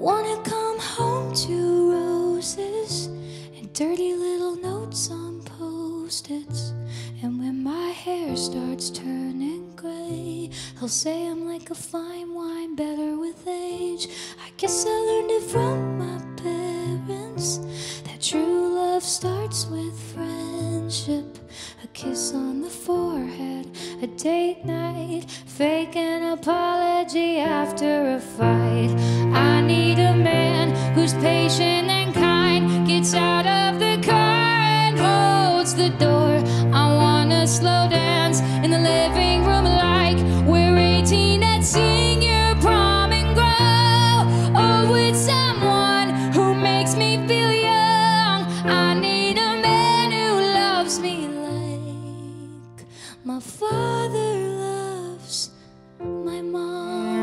wanna come home to roses and dirty little notes on post-its. And when my hair starts turning gray, he'll say I'm like a fine wine, better with age. I guess I learned it from my parents, that true love starts with friendship. A kiss on the forehead, a date night, fake an apology after a fight. I need a man who's patient and kind, gets out of the car and holds the door. I wanna slow dance in the living room like we're 18 at senior prom and grow old with someone who makes me feel young. I need a man who loves me like my father loves my mom.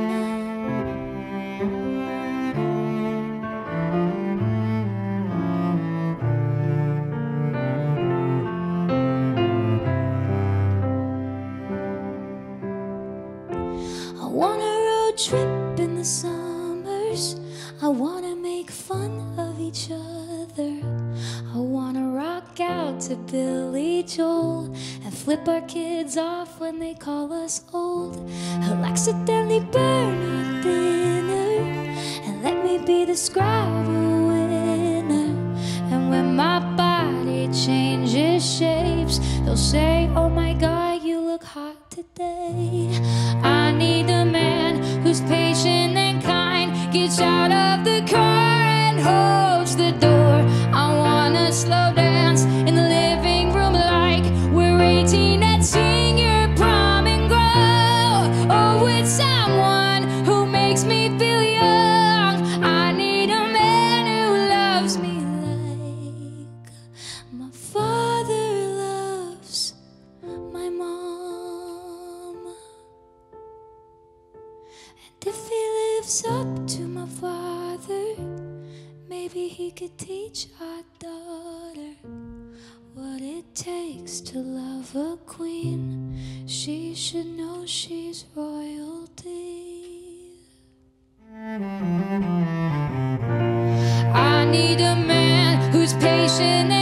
I want a road trip in the summers. I wanna make fun of each other. I wanna rock out to Billy Joel and flip our kids off when they call us old. I'll accidentally burn our dinner and let me be the Scrabble winner. And when my body changes shapes, they'll say, oh my God, you look hot today. I need a man who's patient and kind, gets out of the car and holds the door. I wanna slow dance in the living room like we're 18 at senior prom and grow old with someone who makes me feel young. I need a man who loves me like my father loves my mom. And if he lives up to my father, maybe he could teach our daughter what it takes to love a queen. She should know she's royalty. I need a man who's patient